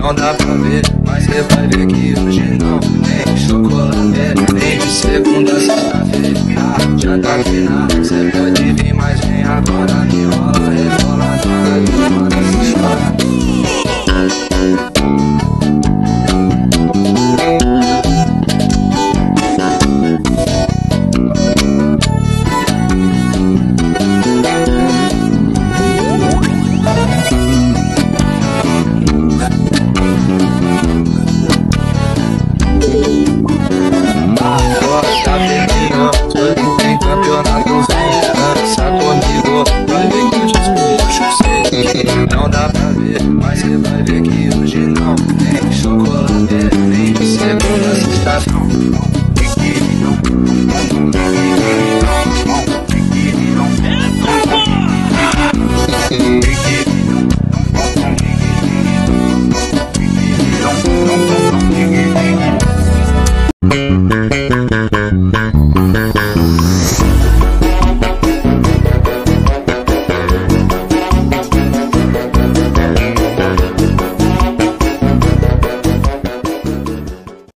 não dá pra ver, mas cê vai ver que hoje não tem chocolate. Nem de segunda a sexta-feira, já tá final. Cê pode vir, mas vem agora, me rola, rebola, joga de fora, se chora. Tá terminando, tudo tem campeonato, vem dança comigo, vai ver que eu te puxo, sei. Não dá pra ver, mas cê vai ver que hoje não tem chocolate. Nem de segunda a sexta-feira.